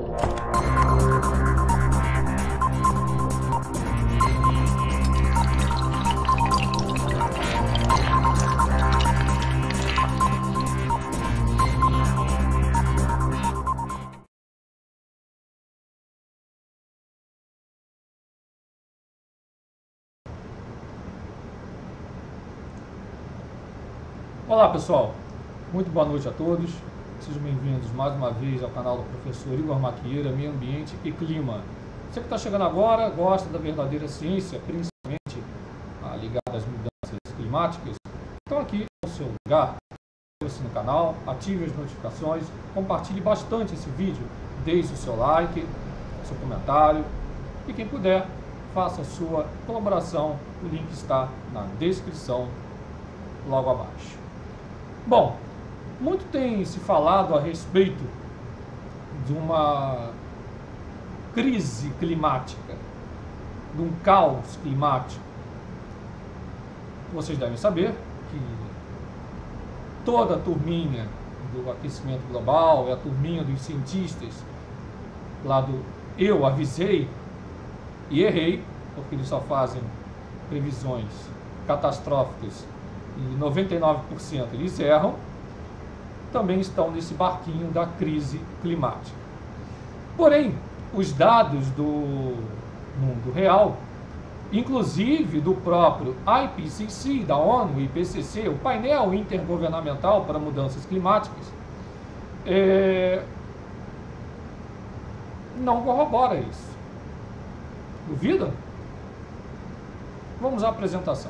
Olá pessoal, muito boa noite a todos, sejam bem-vindos mais uma vez ao canal do professor Igor Maquieira, Meio Ambiente e Clima. Você que está chegando agora, gosta da verdadeira ciência, principalmente ligada às mudanças climáticas, então aqui é o seu lugar. Inscreva-se no canal, ative as notificações, compartilhe bastante esse vídeo, deixe o seu like, seu comentário e quem puder, faça a sua colaboração, o link está na descrição logo abaixo. Bom, muito tem se falado a respeito de uma crise climática, de um caos climático. Vocês devem saber que toda a turminha do aquecimento global, a turminha dos cientistas lá do eu avisei e errei, porque eles só fazem previsões catastróficas e 99% eles erram, também estão nesse barquinho da crise climática. Porém, os dados do mundo real, inclusive do próprio IPCC, da ONU, IPCC, o painel intergovernamental para mudanças climáticas, não corrobora isso. Duvidam? Vamos à apresentação.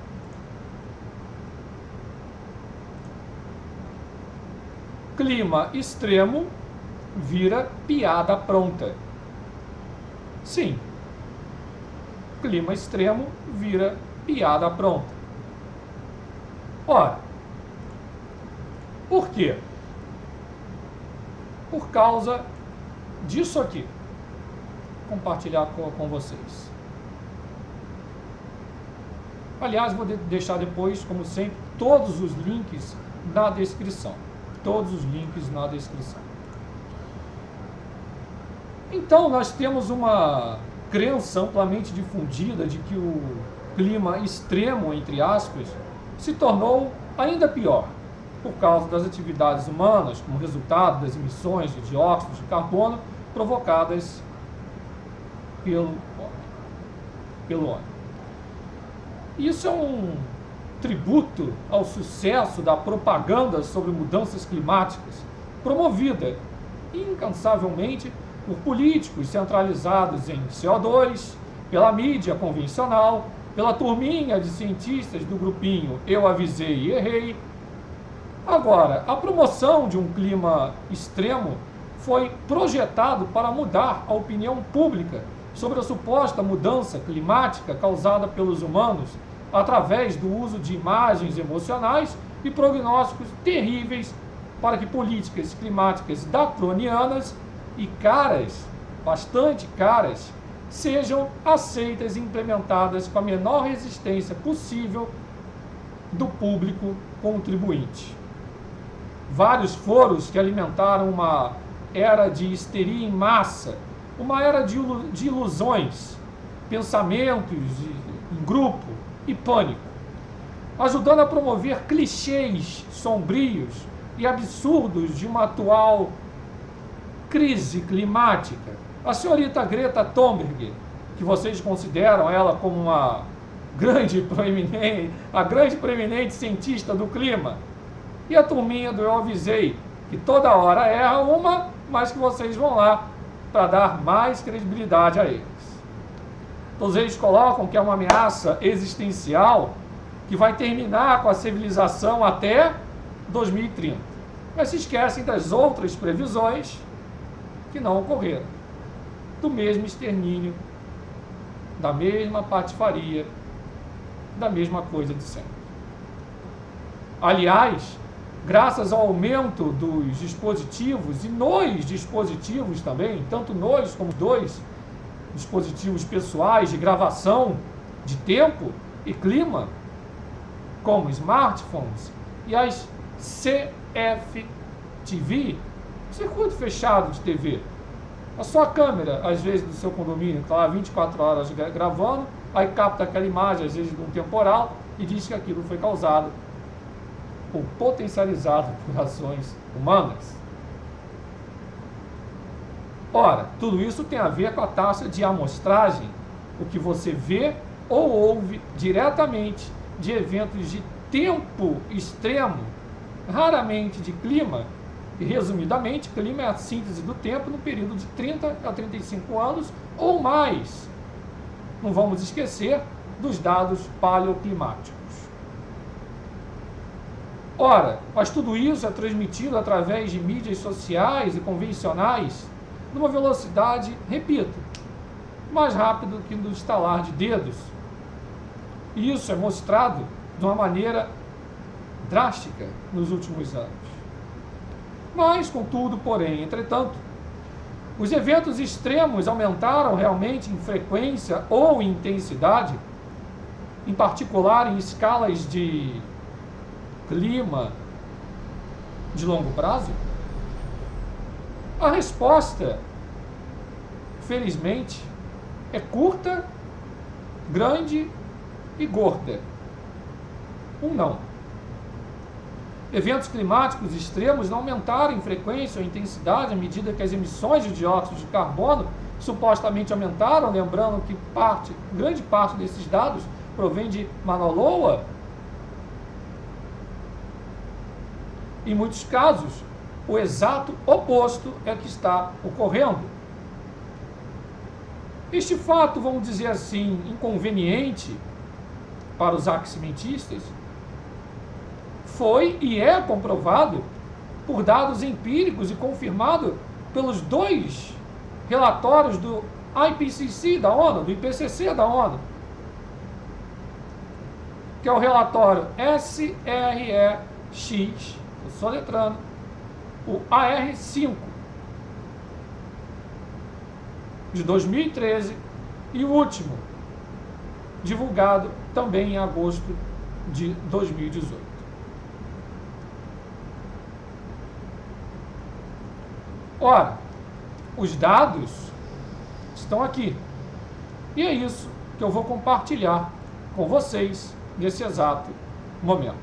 Clima extremo vira piada pronta. Sim, clima extremo vira piada pronta. Ora, por quê? Por causa disso aqui. Vou compartilhar com vocês. Aliás, vou deixar depois, como sempre, todos os links na descrição. Todos os links na descrição. Então, nós temos uma crença amplamente difundida de que o clima extremo, entre aspas, se tornou ainda pior por causa das atividades humanas, como resultado das emissões de dióxido de carbono provocadas pelo homem. Isso é um tributo ao sucesso da propaganda sobre mudanças climáticas, promovida incansavelmente por políticos centralizados em CO2, pela mídia convencional, pela turminha de cientistas do grupinho Eu Avisei e Errei. Agora, a promoção de um clima extremo foi projetado para mudar a opinião pública sobre a suposta mudança climática causada pelos humanos através do uso de imagens emocionais e prognósticos terríveis para que políticas climáticas draconianas e caras, bastante caras, sejam aceitas e implementadas com a menor resistência possível do público contribuinte. Vários foros que alimentaram uma era de histeria em massa, uma era de ilusões, pensamentos em grupo e pânico, ajudando a promover clichês sombrios e absurdos de uma atual crise climática. A senhorita Greta Thunberg, que vocês consideram ela como uma grande preeminente cientista do clima, e a turminha do Eu Avisei, que toda hora erra uma, mas que vocês vão lá para dar mais credibilidade a eles. Todos eles colocam que é uma ameaça existencial que vai terminar com a civilização até 2030. Mas se esquecem das outras previsões que não ocorreram. Do mesmo extermínio, da mesma patifaria, da mesma coisa de sempre. Aliás, graças ao aumento dos dispositivos e nos dispositivos também, tanto nos como dois dispositivos pessoais de gravação de tempo e clima, como smartphones e as CFTV, circuito fechado de TV, A sua câmera, às vezes, do seu condomínio, está lá 24 horas gravando, aí capta aquela imagem, às vezes, de um temporal, e diz que aquilo foi causado ou potencializado por ações humanas. Ora, tudo isso tem a ver com a taxa de amostragem, o que você vê ou ouve diretamente de eventos de tempo extremo, raramente de clima, e resumidamente, clima é a síntese do tempo no período de 30 a 35 anos ou mais. Não vamos esquecer dos dados paleoclimáticos. Ora, mas tudo isso é transmitido através de mídias sociais e convencionais numa velocidade, repito, mais rápido que no estalar de dedos. E isso é mostrado de uma maneira drástica nos últimos anos. Mas, contudo, porém, entretanto, os eventos extremos aumentaram realmente em frequência ou em intensidade, em particular em escalas de clima de longo prazo? A resposta, felizmente, é curta, grande e gorda. Não. Eventos climáticos extremos não aumentaram em frequência ou intensidade à medida que as emissões de dióxido de carbono supostamente aumentaram, lembrando que grande parte desses dados provém de Mauna Loa. Em muitos casos, o exato oposto é que está ocorrendo. Este fato, vamos dizer assim, inconveniente para os aximentistas, foi e é comprovado por dados empíricos e confirmado pelos 2 relatórios do IPCC da ONU, do IPCC da ONU, que é o relatório SREX, estou soletrando, o AR5, de 2013, e o último, divulgado também em agosto de 2018. Ora, os dados estão aqui. E é isso que eu vou compartilhar com vocês nesse exato momento.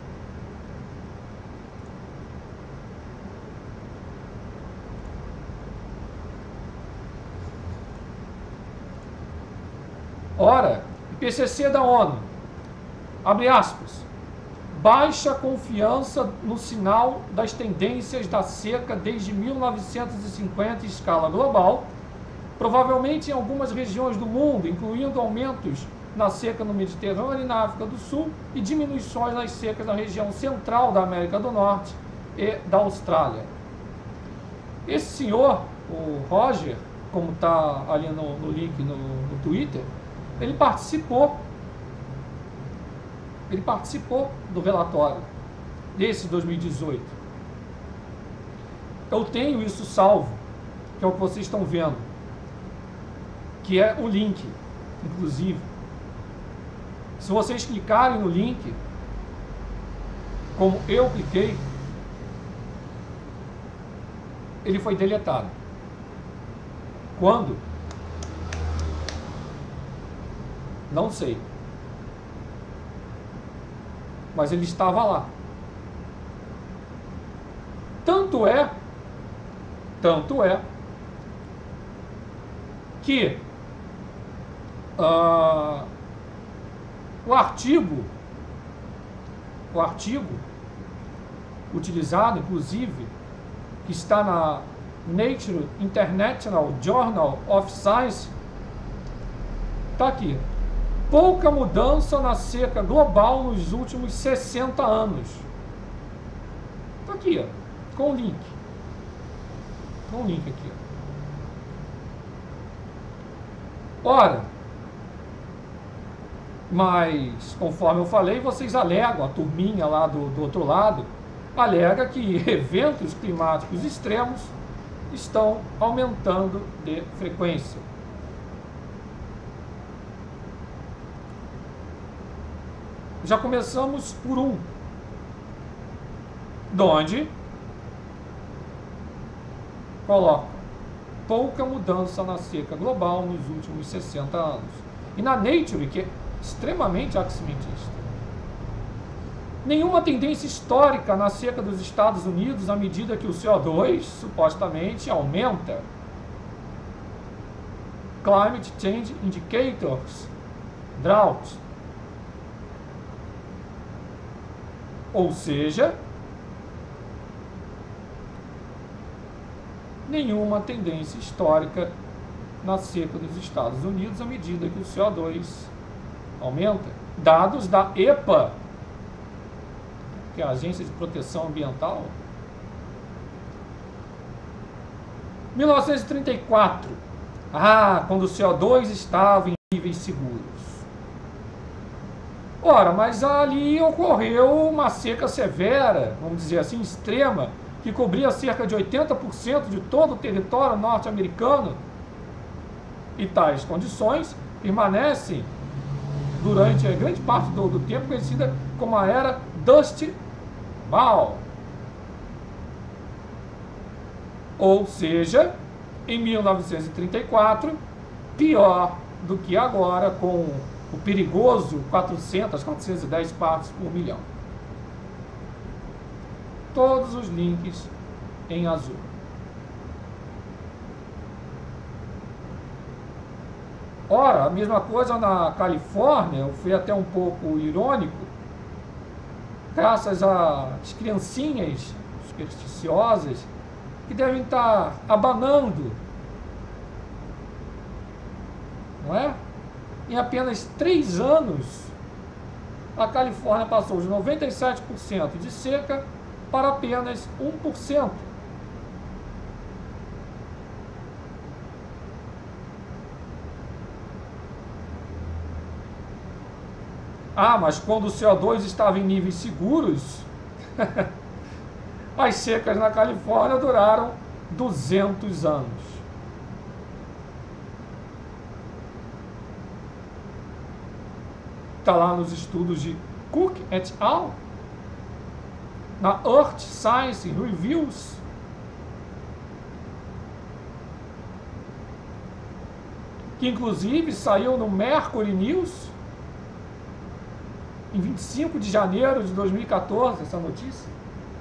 Ora, IPCC da ONU, abre aspas, baixa confiança no sinal das tendências da seca desde 1950 em escala global, provavelmente em algumas regiões do mundo, incluindo aumentos na seca no Mediterrâneo e na África do Sul e diminuições nas secas na região central da América do Norte e da Austrália. Esse senhor, o Roger, como está ali no link no Twitter, ele participou do relatório desse 2018. Eu tenho isso salvo, que é o que vocês estão vendo, que é o link, inclusive. Se vocês clicarem no link, como eu cliquei, ele foi deletado. Quando? Não sei. Mas ele estava lá. Tanto é que o artigo utilizado, inclusive, que está na Nature International Journal of Science, está aqui. Pouca mudança na seca global nos últimos 60 anos. Está aqui, ó, com o link. Com o link aqui. Ó. Ora, mas, conforme eu falei, vocês alegam, a turminha lá do outro lado, alega que eventos climáticos extremos estão aumentando de frequência. Já começamos por um, donde coloca pouca mudança na seca global nos últimos 60 anos. E na Nature, que é extremamente aximentista. Nenhuma tendência histórica na seca dos Estados Unidos à medida que o CO2 supostamente aumenta. Climate Change Indicators, Drought. Ou seja, nenhuma tendência histórica na seca dos Estados Unidos à medida que o CO2 aumenta. Dados da EPA, que é a Agência de Proteção Ambiental. 1934. Quando o CO2 estava em níveis seguros. Ora, mas ali ocorreu uma seca severa, vamos dizer assim, extrema, que cobria cerca de 80% de todo o território norte-americano. E tais condições permanecem durante a grande parte do tempo conhecida como a era Dust Bowl. Ou seja, em 1934, pior do que agora, com o perigoso 410 partes por milhão. Todos os links em azul. Ora, a mesma coisa na Califórnia, eu fui até um pouco irônico, graças às criancinhas supersticiosas que devem estar abanando, não é? Em apenas 3 anos, a Califórnia passou de 97% de seca para apenas 1%. Mas quando o CO2 estava em níveis seguros, as secas na Califórnia duraram 200 anos. Está lá nos estudos de Cook et al., na Earth Science Reviews. Que inclusive saiu no Mercury News em 25 de janeiro de 2014, essa notícia.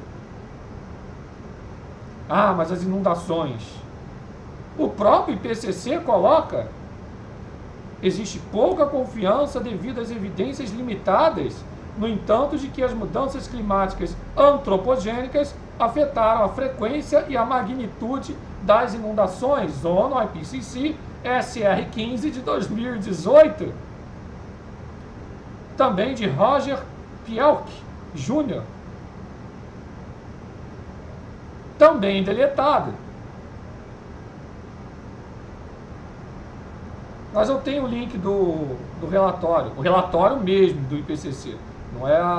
Mas as inundações. O próprio IPCC coloca: existe pouca confiança devido às evidências limitadas, no entanto, de que as mudanças climáticas antropogênicas afetaram a frequência e a magnitude das inundações. ONU IPCC SR15 de 2018. Também de Roger Pielk Jr., também deletado. Mas eu tenho o link do relatório, o relatório mesmo do IPCC, não é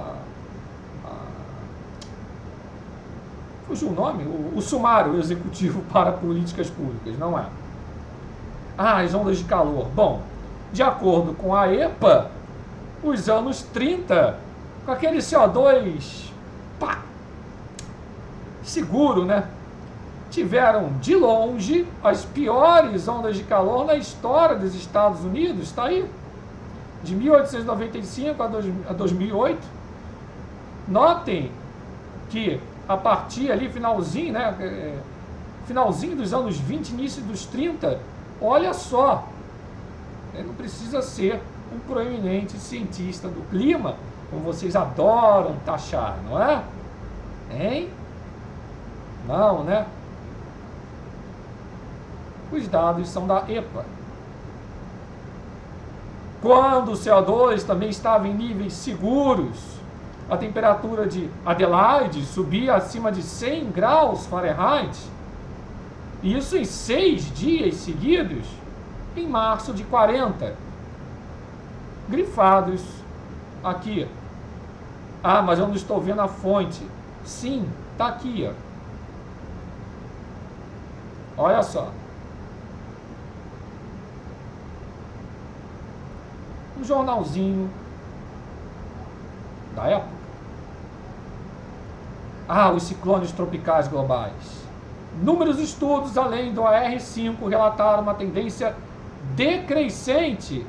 fugiu o nome? O sumário executivo para políticas públicas, não é. As ondas de calor. Bom, de acordo com a EPA, os anos 30, com aquele CO2 seguro, né? Tiveram de longe as piores ondas de calor na história dos Estados Unidos. Está aí, de 1895 a 2008. Notem que a partir ali, finalzinho, né? Finalzinho dos anos 20, início dos 30, olha só, não precisa ser um proeminente cientista do clima, como vocês adoram taxar, não é? Hein? Não, né? Os dados são da EPA. Quando o CO2 também estava em níveis seguros, a temperatura de Adelaide subia acima de 100 graus Fahrenheit, isso em 6 dias seguidos, em março de 40. Grifados aqui. Mas eu não estou vendo a fonte. Sim, está aqui, ó. Olha só. Um jornalzinho da época. Os ciclones tropicais globais. Inúmeros estudos, além do AR5, relataram uma tendência decrescente.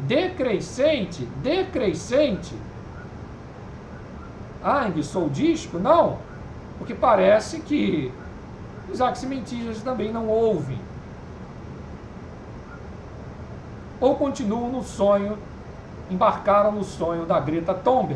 Ah, enguiçou o disco? Não, porque parece que os aximentistas também não ouvem. Ou continuam no sonho, embarcaram no sonho da Greta Thunberg,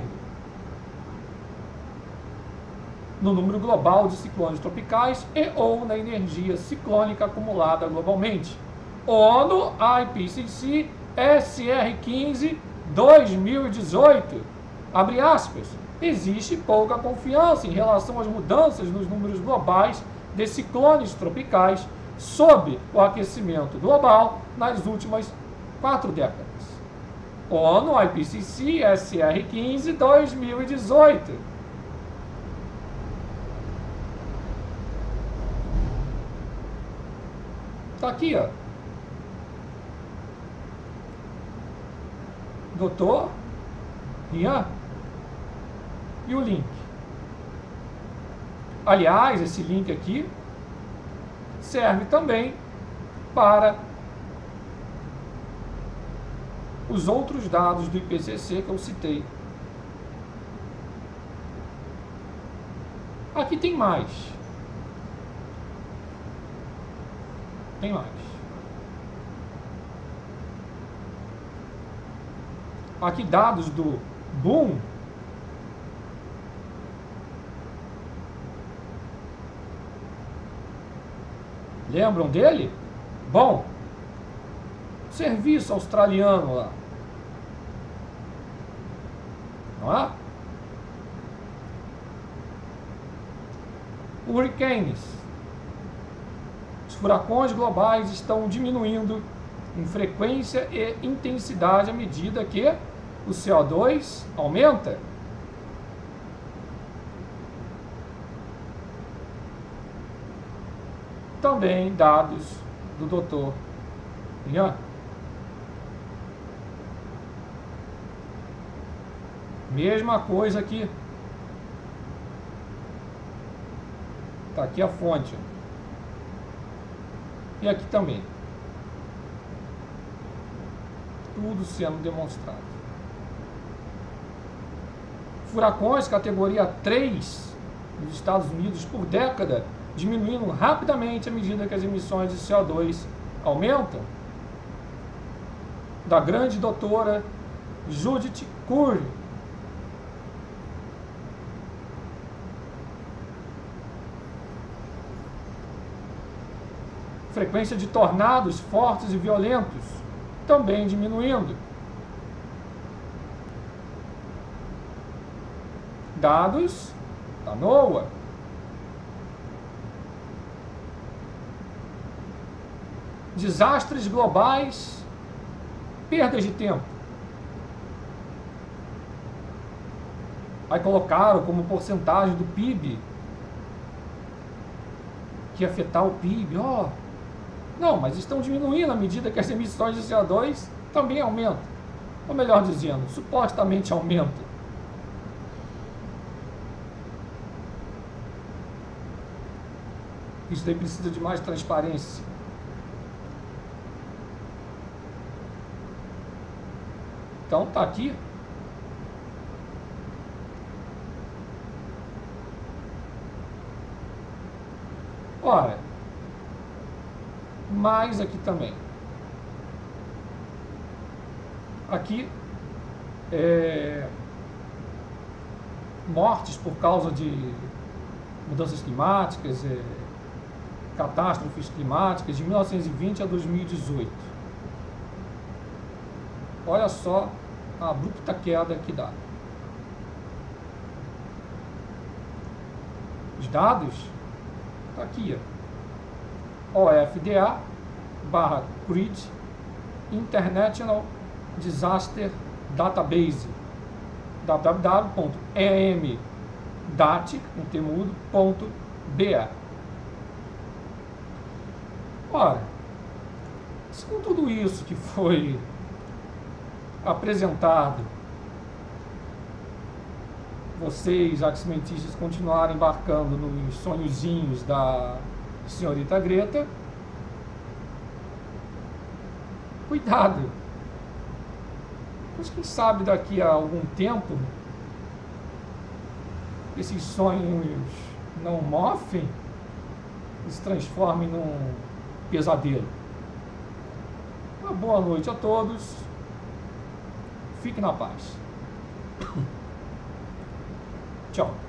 no número global de ciclones tropicais e ou na energia ciclônica acumulada globalmente. ONU IPCC SR15 2018, abre aspas, existe pouca confiança em relação às mudanças nos números globais de ciclones tropicais sob o aquecimento global nas últimas 4 décadas. ONU IPCC SR15 2018. Está aqui, ó. Doutor Ian. E o link. Aliás, esse link aqui serve também para os outros dados do IPCC que eu citei. Aqui tem mais. Tem mais. Aqui dados do Boom. Lembram dele? Bom, serviço australiano lá. Não é? Hurricanes. Os furacões globais estão diminuindo em frequência e intensidade à medida que o CO2 aumenta. Também dados do Dr. Ian. Mesma coisa aqui. Está aqui a fonte. E aqui também. Tudo sendo demonstrado. Furacões categoria 3 nos Estados Unidos por década, diminuindo rapidamente à medida que as emissões de CO2 aumentam. Da grande doutora Judith Curry. Frequência de tornados fortes e violentos também diminuindo. Dados da NOAA. Desastres globais, perdas de tempo. Aí colocaram como porcentagem do PIB que ia afetar o PIB. Ó, não, mas estão diminuindo à medida que as emissões de CO2 também aumentam. Ou melhor dizendo, supostamente aumentam. Isso daí precisa de mais transparência. Então tá aqui. Ora, mais aqui também. Aqui mortes por causa de mudanças climáticas, catástrofes climáticas de 1920 a 2018. Olha só a abrupta queda que dá. Os dados tá aqui, ó. OFDA/CRID International Disaster Database, www.emdat.ba. Ora, com tudo isso que foi apresentado, vocês, aximentistas, continuarem embarcando nos sonhozinhos da senhorita Greta, cuidado. Mas quem sabe daqui a algum tempo esses sonhos não mofem e se transformem num pesadelo. Uma boa noite a todos. Fique na paz. Tchau.